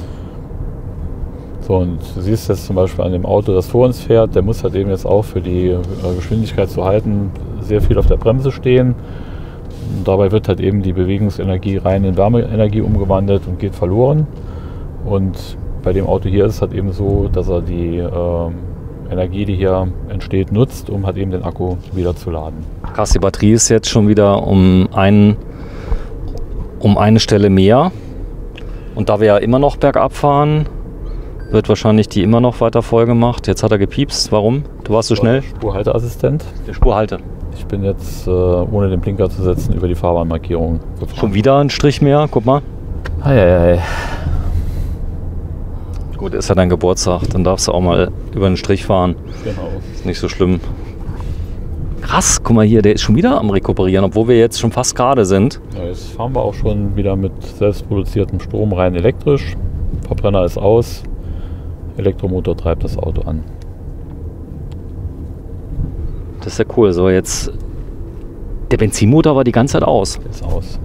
B: So, und du siehst jetzt zum Beispiel an dem Auto, das vor uns fährt, der muss halt eben jetzt auch für die äh, Geschwindigkeit zu halten sehr viel auf der Bremse stehen. Und dabei wird halt eben die Bewegungsenergie rein in Wärmeenergie umgewandelt und geht verloren. Und bei dem Auto hier ist es halt eben so, dass er die ähm, Energie, die hier entsteht, nutzt, um halt eben den Akku wieder zu laden.
A: Krass, die Batterie ist jetzt schon wieder um, ein, um eine Stelle mehr. Und da wir ja immer noch bergab fahren, wird wahrscheinlich die immer noch weiter voll gemacht. Jetzt hat er gepiepst. Warum? Du warst so schnell?
B: Spurhalteassistent.
A: Der Spurhalte.
B: Ich bin jetzt, äh, ohne den Blinker zu setzen, über die Fahrbahnmarkierung gefahren.
A: Schon wieder ein Strich mehr, guck mal.
B: Eieiei.
A: Gut, ist ja dein Geburtstag, dann darfst du auch mal über den Strich fahren.
B: Genau.
A: Ist nicht so schlimm. Krass, guck mal hier, der ist schon wieder am Rekuperieren, obwohl wir jetzt schon fast gerade sind.
B: Ja, jetzt fahren wir auch schon wieder mit selbstproduziertem Strom rein elektrisch. Verbrenner ist aus, Elektromotor treibt das Auto an.
A: Das ist ja cool. So, jetzt. Der Benzinmotor war die ganze Zeit aus.
B: Der ist aus.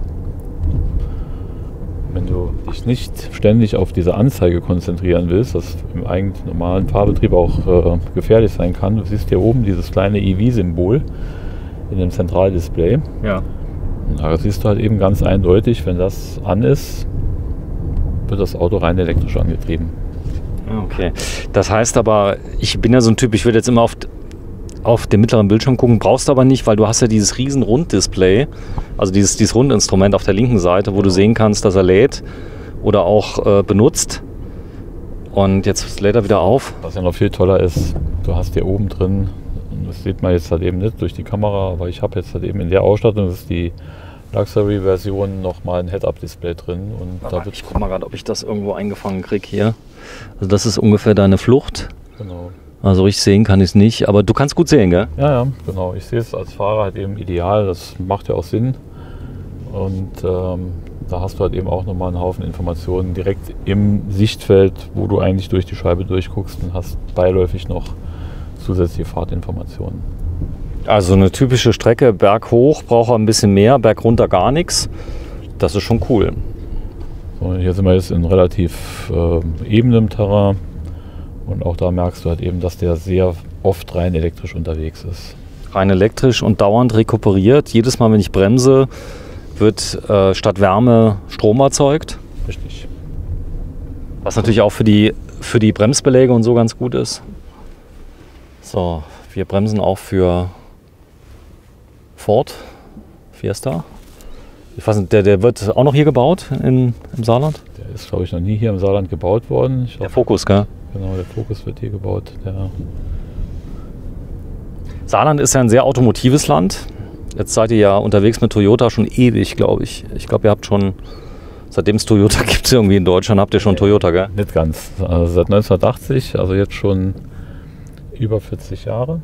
B: Wenn du dich nicht ständig auf diese Anzeige konzentrieren willst, was im eigentlich normalen Fahrbetrieb auch äh, gefährlich sein kann, du siehst hier oben dieses kleine E V-Symbol in dem Zentraldisplay.
A: Ja.
B: Und da siehst du halt eben ganz eindeutig, wenn das an ist, wird das Auto rein elektrisch angetrieben.
A: Okay. Das heißt aber, ich bin ja so ein Typ, ich würde jetzt immer auf, auf den mittleren Bildschirm gucken, brauchst du aber nicht, weil du hast ja dieses riesen Runddisplay, also dieses, dieses Rundinstrument auf der linken Seite, wo du sehen kannst, dass er lädt oder auch äh, benutzt. Und jetzt lädt er wieder auf.
B: Was ja noch viel toller ist, du hast hier oben drin, das sieht man jetzt halt eben nicht durch die Kamera, aber ich habe jetzt halt eben in der Ausstattung, das ist die Luxury-Version, nochmal ein Head-Up-Display drin. Und
A: Aber
B: da wird
A: ich guck mal gerade, ob ich das irgendwo eingefangen kriege hier. Also das ist ungefähr deine Flucht.
B: Genau.
A: Also richtig sehen kann ich es nicht, aber du kannst gut sehen, gell?
B: Ja, ja, genau. Ich sehe es als Fahrer halt eben ideal, das macht ja auch Sinn. Und ähm, da hast du halt eben auch nochmal einen Haufen Informationen direkt im Sichtfeld, wo du eigentlich durch die Scheibe durchguckst und hast beiläufig noch zusätzliche Fahrtinformationen.
A: Also eine typische Strecke, Berg hoch braucht er ein bisschen mehr, Berg runter gar nichts. Das ist schon cool.
B: So, hier sind wir jetzt in relativ äh, ebenem Terrain und auch da merkst du halt eben, dass der sehr oft rein elektrisch unterwegs ist.
A: Rein elektrisch und dauernd rekuperiert. Jedes Mal, wenn ich bremse, wird äh, statt Wärme Strom erzeugt.
B: Richtig.
A: Was natürlich auch für die, für die Bremsbeläge und so ganz gut ist. So, wir bremsen auch für Ford Fiesta. Ich weiß nicht, der, der wird auch noch hier gebaut in, im Saarland?
B: Der ist, glaube ich, noch nie hier im Saarland gebaut worden. Ich
A: der
B: hoffe,
A: Focus, gell?
B: Genau, der Focus wird hier gebaut. Der
A: Saarland ist ja ein sehr automotives Land. Jetzt seid ihr ja unterwegs mit Toyota schon ewig, glaube ich. Ich glaube, ihr habt schon, seitdem es Toyota gibt irgendwie in Deutschland, habt ihr schon Toyota, gell?
B: Nicht ganz. Also seit neunzehnhundertachtzig, also jetzt schon über vierzig Jahre.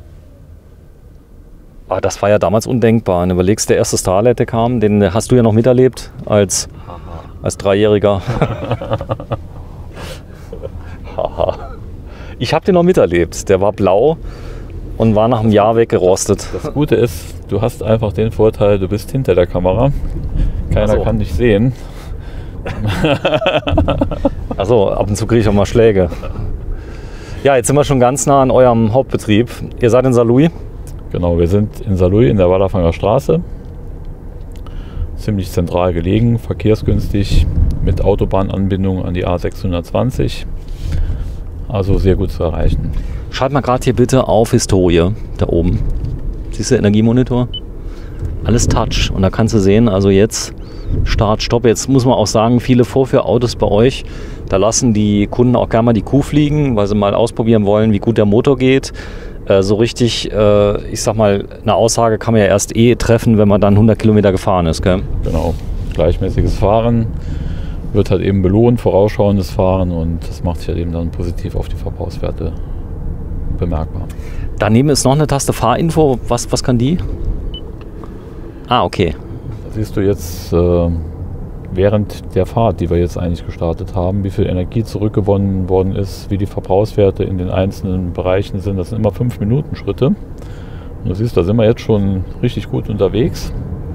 A: Ah, das war ja damals undenkbar. Und überlegst, der erste Starlet, der kam, den hast du ja noch miterlebt als, als Dreijähriger. Ich habe den noch miterlebt. Der war blau und war nach einem Jahr weggerostet.
B: Das Gute ist, du hast einfach den Vorteil, du bist hinter der Kamera. Keiner so. kann dich sehen.
A: Achso, ab und zu kriege ich auch mal Schläge. Ja, jetzt sind wir schon ganz nah an eurem Hauptbetrieb. Ihr seid in Saarlouis?
B: Genau, wir sind in Saarlouis in der Wallerfanger Straße. Ziemlich zentral gelegen, verkehrsgünstig, mit Autobahnanbindung an die A sechshundertzwanzig. Also sehr gut zu erreichen.
A: Schalt mal gerade hier bitte auf Historie, da oben. Siehst du Energiemonitor? Alles Touch. Und da kannst du sehen, also jetzt Start, Stopp. Jetzt muss man auch sagen, viele Vorführautos bei euch, da lassen die Kunden auch gerne mal die Kuh fliegen, weil sie mal ausprobieren wollen, wie gut der Motor geht. Äh, so richtig, äh, ich sag mal, eine Aussage kann man ja erst eh treffen, wenn man dann hundert Kilometer gefahren ist, gell?
B: Genau, gleichmäßiges Fahren wird halt eben belohnt, vorausschauendes Fahren, und das macht sich halt eben dann positiv auf die Verbrauchswerte bemerkbar.
A: Daneben ist noch eine Taste Fahrinfo. Was, was kann die? Ah, okay.
B: Da siehst du jetzt äh, während der Fahrt, die wir jetzt eigentlich gestartet haben, wie viel Energie zurückgewonnen worden ist, wie die Verbrauchswerte in den einzelnen Bereichen sind. Das sind immer fünf Minuten Schritte. Und du siehst, da sind wir jetzt schon richtig gut unterwegs,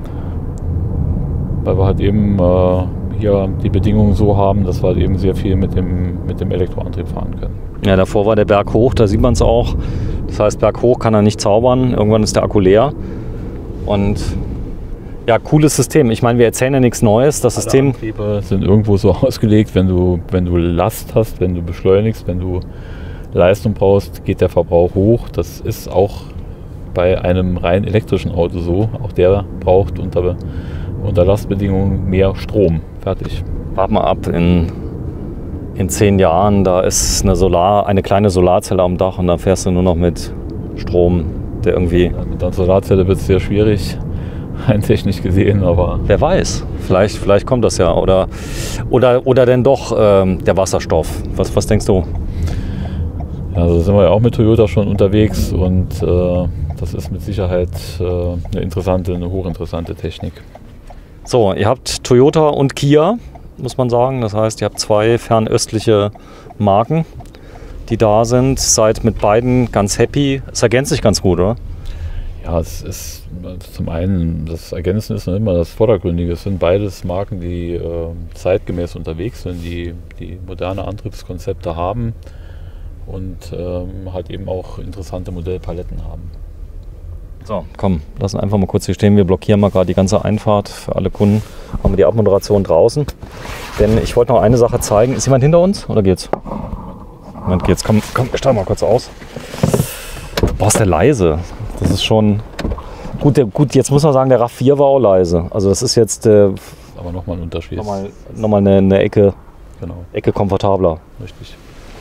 B: weil wir halt eben äh, hier die Bedingungen so haben, dass wir halt eben sehr viel mit dem, mit dem Elektroantrieb fahren können.
A: Ja, davor war der Berg hoch, da sieht man es auch. Das heißt, Berg hoch kann er nicht zaubern. Irgendwann ist der Akku leer. Und ja, cooles System. Ich meine, wir erzählen ja nichts Neues. Das
B: Alle
A: System
B: Antriebe sind irgendwo so ausgelegt, wenn du, wenn du Last hast, wenn du beschleunigst, wenn du Leistung brauchst, geht der Verbrauch hoch. Das ist auch bei einem rein elektrischen Auto so. Auch der braucht unter, unter Lastbedingungen mehr Strom. Fertig.
A: Warten wir ab, in, in zehn Jahren, da ist eine, Solar, eine kleine Solarzelle am Dach und dann fährst du nur noch mit Strom, der irgendwie...
B: Ja, mit einer Solarzelle wird es sehr schwierig, rein technisch gesehen, aber...
A: Wer weiß, vielleicht, vielleicht kommt das ja. Oder, oder, oder denn doch ähm, der Wasserstoff. Was, was denkst du?
B: Ja, also sind wir ja auch mit Toyota schon unterwegs, und äh, das ist mit Sicherheit äh, eine interessante, eine hochinteressante Technik.
A: So, ihr habt Toyota und Kia, muss man sagen. Das heißt, ihr habt zwei fernöstliche Marken, die da sind. Seid mit beiden ganz happy. Es ergänzt sich ganz gut, oder?
B: Ja, es ist zum einen, das Ergänzen ist noch immer das Vordergründige. Es sind beides Marken, die äh, zeitgemäß unterwegs sind, die, die moderne Antriebskonzepte haben und ähm, halt eben auch interessante Modellpaletten haben.
A: So, komm, lassen einfach mal kurz hier stehen. Wir blockieren mal gerade die ganze Einfahrt für alle Kunden. Haben wir die Abmoderation draußen. Denn ich wollte noch eine Sache zeigen. Ist jemand hinter uns oder geht's? Moment, geht's. Komm, komm, ich steig mal kurz aus. Boah, ist der leise. Das ist schon... Gut, der, gut, jetzt muss man sagen, der RAV vier war auch leise. Also das ist jetzt... Äh,
B: aber nochmal ein Unterschied.
A: Nochmal noch mal eine, eine Ecke,
B: genau.
A: Ecke komfortabler.
B: Richtig.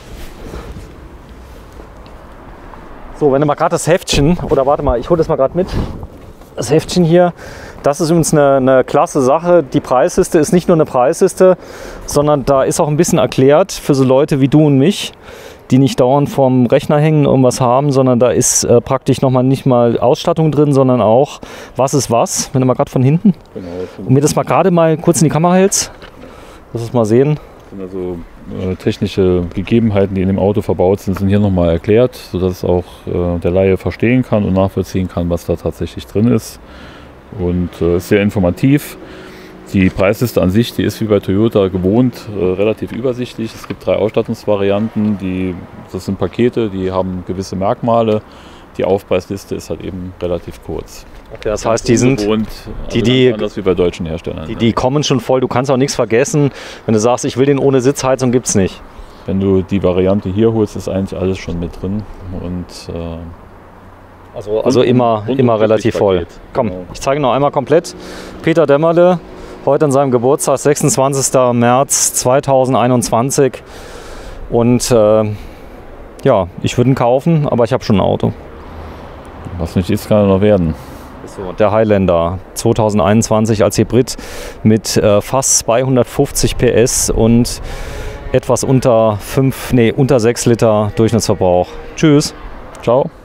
A: So, wenn du mal gerade das Heftchen, oder warte mal, ich hole das mal gerade mit. Das Heftchen hier, das ist übrigens eine, eine klasse Sache. Die Preisliste ist nicht nur eine Preisliste, sondern da ist auch ein bisschen erklärt für so Leute wie du und mich, die nicht dauernd vorm Rechner hängen und irgendwas haben, sondern da ist äh, praktisch nochmal nicht mal Ausstattung drin, sondern auch, was ist was, wenn du mal gerade von hinten.
B: Genau,
A: und mir das mal gerade mal kurz in die Kamera hältst, lass es mal sehen.
B: Also äh, technische Gegebenheiten, die in dem Auto verbaut sind, sind hier nochmal erklärt, sodass auch äh, der Laie verstehen kann und nachvollziehen kann, was da tatsächlich drin ist. Und äh, ist sehr informativ. Die Preisliste an sich, die ist wie bei Toyota gewohnt, äh, relativ übersichtlich. Es gibt drei Ausstattungsvarianten, die, das sind Pakete, die haben gewisse Merkmale. Die Aufpreisliste ist halt eben relativ kurz.
A: Okay, das heißt, die sind
B: ungewohnt,
A: die,
B: also
A: die,
B: anders wie bei deutschen Herstellern.
A: Die, die kommen schon voll, du kannst auch nichts vergessen. Wenn du sagst, ich will den ohne Sitzheizung, gibt es nicht.
B: Wenn du die Variante hier holst, ist eigentlich alles schon mit drin. Und äh,
A: Also, also immer, immer relativ voll. Komm, genau. Ich zeige noch einmal komplett. Peter Dämmerle, heute an seinem Geburtstag, sechsundzwanzigster März zweitausendeinundzwanzig. Und äh, ja, ich würde ihn kaufen, aber ich habe schon ein Auto.
B: Was nicht ist, kann er noch werden.
A: So, der Highlander zweitausendeinundzwanzig als Hybrid mit äh, fast zweihundertfünfzig P S und etwas unter fünf, nee, unter sechs Liter Durchschnittsverbrauch. Tschüss.
B: Ciao.